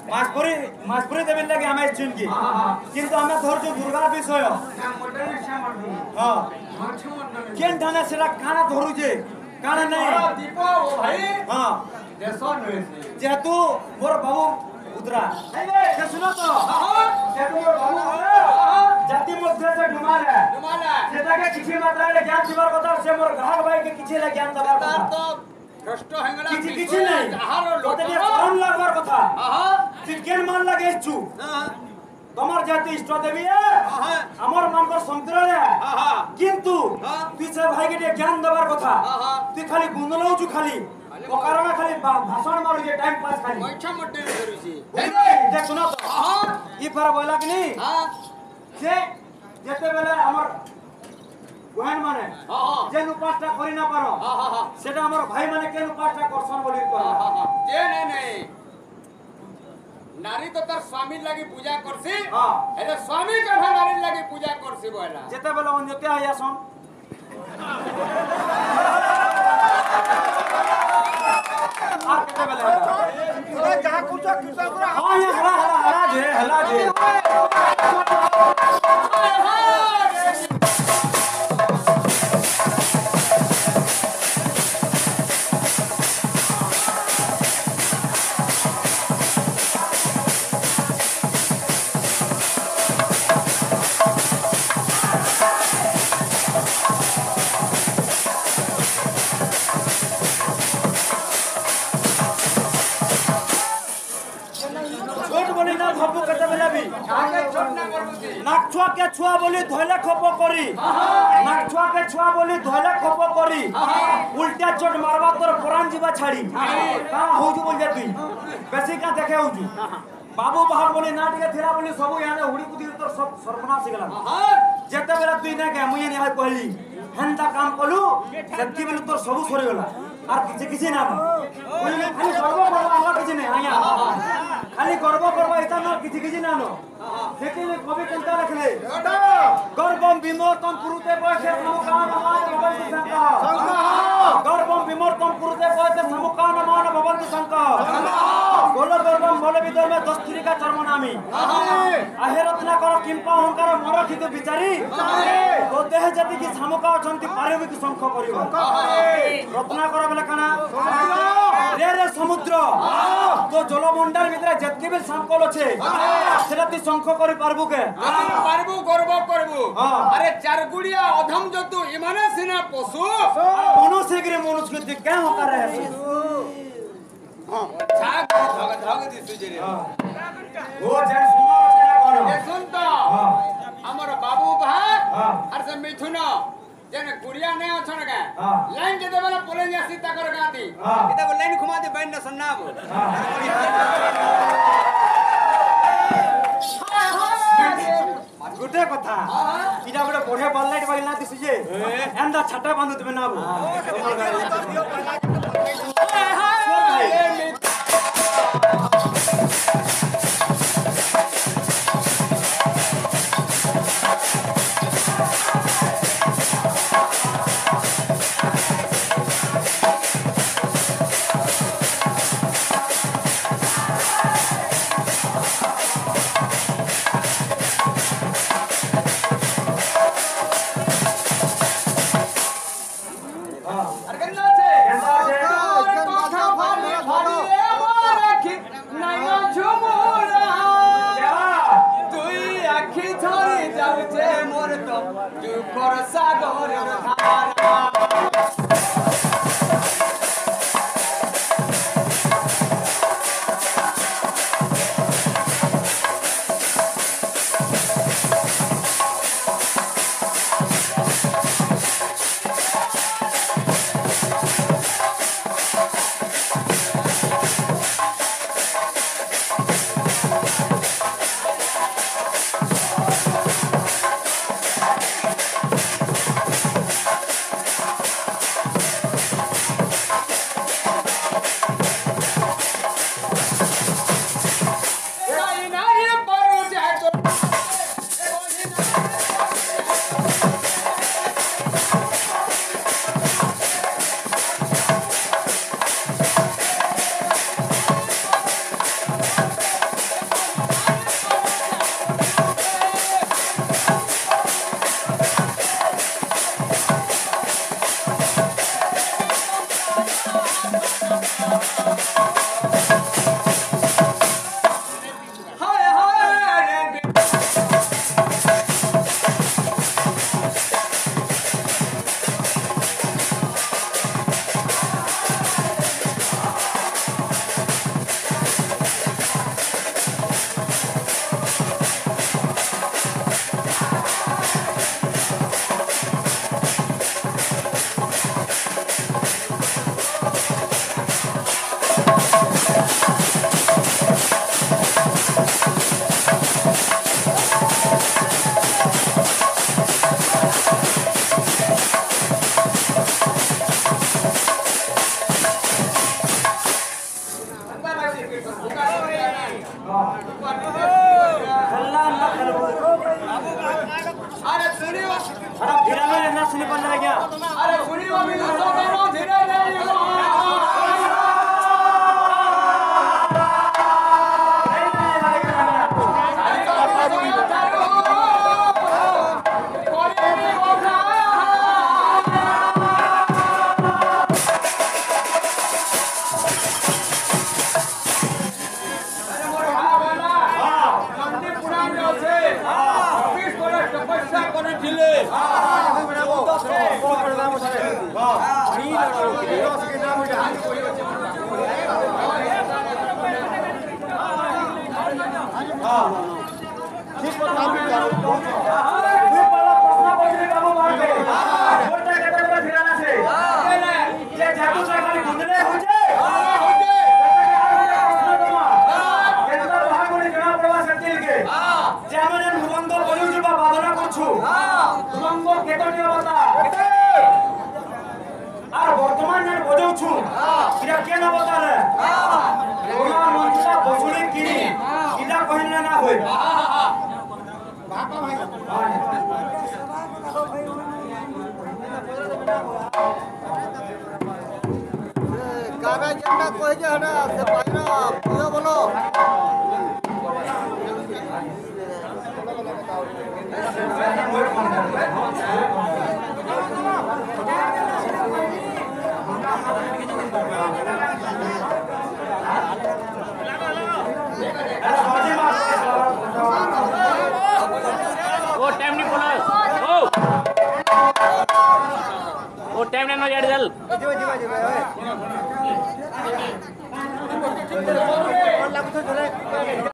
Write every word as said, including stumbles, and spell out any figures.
মাছপুরি মাছপুরি দেবেন লাগে আমি চুনকি কিন্তু আমরা ধরছো দুর্গা বিষয় হ্যাঁ কেন ধানে সেটা কানা ধরুছে কানা নাই হ্যাঁ যেহেতু মোর বাবু উতরা শুনো তো যেহেতু মোর বাবু জাতি মধ্যে যে ডুমালে সেটাকে কিছু মাত্রায় জ্ঞান দিবার কথা সে মোর গ্রাহক ভাইকে কিছু জ্ঞান দেবার কথা কষ্ট হয়ে গেল কিছু কিছু নাই তোতে ফোন লাগবার কথা তুই কেন মান লাগে ইচ্ছু তোমার জাতি ইষ্ট দেবী আমার মানকর সন্ত্রালে কিন্তু তুই সে ভাইকে দিয়ে জ্ঞান দেবার কথা তুই খালি গুন্দলাউছু খালি ও কারণে খালি ভাষণ মারু যে টাইম পাস খালি মইছা মটে ধরিছি দেখ শুনো তো ই পার বলা কি নি যে যেতে বেলা আমার গোহেন মানে যে উপাসটা করি না পারো সেটা আমার ভাই মানে কেন উপাসটা করছন বলি করা যে নাই নাই নারী তো তার স্বামীর লাগি পূজা করছি এলে স্বামী কেন নারীর লাগি পূজা করছি বলা যেতে বেলা অন্যতে আইয়াছন আর কেতে বেলা ওরা যা কুছ কুছ করে হ্যাঁ হলা হলা হলা যে হলা যে নাক ছুয়াকে ছুয়া বলি ধইলে খপ করি নাক ছুয়াকে ছুয়া বলি ধইলে খপ করি উল্টা চোট মারবা তোর পরাণ যাবা ছাড়ি কা হউছু বল তুই বেশি কা দেখে হউছু বাবু বাহার বলি না টিকে থিরা বলি সব ইয়ানে হুড়ি কুদি তোর সব সর্বনাশ গেলা যেতে বেলা তুই না কে মুই নি হাই কইলি হেনটা কাম কলু সেতি বেলা তোর সব সরে গেলা আর কিছু কিছু না কইলি খালি গর্ব করবা আমরা কিছু নাই আয়া খালি গর্ব করবা এটা না কিছু কিছু না নো সেটি কবি কোনটা রাখলে গর্বম বিমর্তম কুরুতে বয়সে সমকান মান ভবন্তি সংকহ গর্বম বিমর্তম কুরুতে বয়সে সমকান মান ভবন্তি সংকহ গোল গর্বম বলে বিদর্মে দস্তুরিকা চর্মনামি আহেরত না কর কিম্পা অহংকার মরখিত বিচারি তো দেহ জাতি কি সমকা অছন্তি পারবে কি সংখ করিব রত্না করা বেলা কানা রে রে সমুদ্র তো জলমণ্ডল ভিতরে যেতকে বেল সংকল আছে সেটা তুই সংখ করি পারবু কে পারবু গর্ব করব আরে চারগুড়িয়া অধম যতু ইমানে সিনা পশু মনুষ্য গরে মনুষ্য তুই কে হকার রে ছাগ ঝগ ঝগ দিছু যে রে ও জান শুনো আছে না করো এ শুন তো আমার বাবু ভাই আর সে মিথুন যেনে গুড়িয়া নাই অছন কে লাইন যেতে বেলা পলে যাসি তাকর গাতি এটা লাইন ঘুমা দে বাইন না সন্নাব গোটে কথা এটা গোটে বড়ে বল্লাইট বাইলা দিছি যে এন্ডা ছাটা বান্ধু তুমি না আর কেন আছে কথা ভালি ভালি खल्ला ना खलबो अरे सुनियो अरे फिरा में ना सुनी पड़ गया अरे सुनियो अभी तो करो धीरे धीरे বর্তমান বজাউছু এটা কেন বতারে ওনা মনটা বসুলি কিনি এটা কহিলে না হই বাবা ভাই गाना जन्ना कोई जे हना से पाइना पूरा बोलो वो टाइम नहीं बोला ओ वो टाइम नहीं ना यार जल जीवा जीवा जीवा ओए